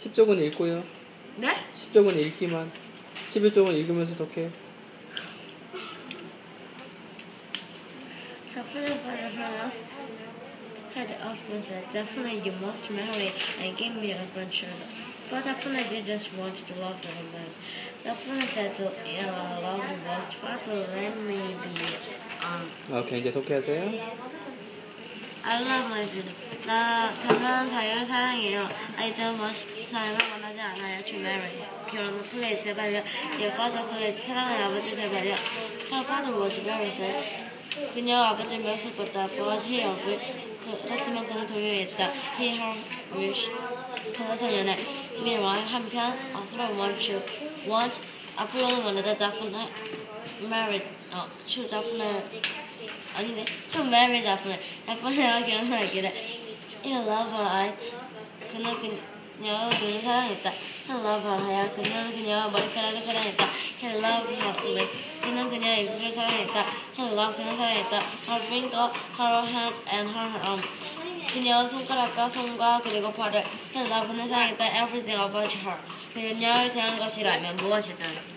10쪽은 읽고요. 네? 10쪽은 읽기만. 11쪽은 읽으면서 독해. Had often said, definitely you must marry and give me a grandchild. But definitely did just want to love the man. Definitely said, love the most, but let me be, 오케이, 이제 독해하세요. I love my beauty. 저는 자유를 사랑해요. I don't want 자유를 원하지 않아요. To marry. 결혼은 please 제발요. Your father please 사랑하는 아버지 제발요. Her father was very sad. 그녀 아버지 멸수보다 but he agreed. 하지만 그는 동요했다. He her wish. 그는 소년의 meanwhile 한편 앞으로 want 앞으로는 원하다 definitely married to definitely 아니네. 좀 married definitely 결혼하기를. In love her I 그는 사랑했다. In love her hair 그는 그녀 머리카락을 사랑했다. In love her lip 그는 그녀의 입술을 사랑했다. In love 그는 사랑했다. Her finger, her hand and her arm 그녀 손가락과 손과 그리고 발을. In love 그는 사랑했다. Everything about her 그녀를 대한 것이라면 무엇이든